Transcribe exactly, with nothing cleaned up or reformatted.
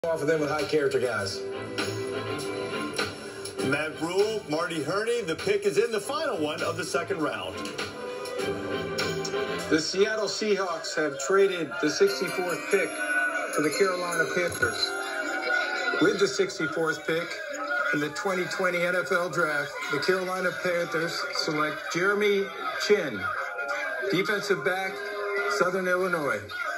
off of them with high character guys. Matt Rule, Marty Hurney, the pick is in the final one of the second round. The Seattle Seahawks have traded the sixty-fourth pick to the Carolina Panthers. With the sixty-fourth pick in the twenty twenty N F L Draft, the Carolina Panthers select Jeremy Chinn, defensive back, Southern Illinois.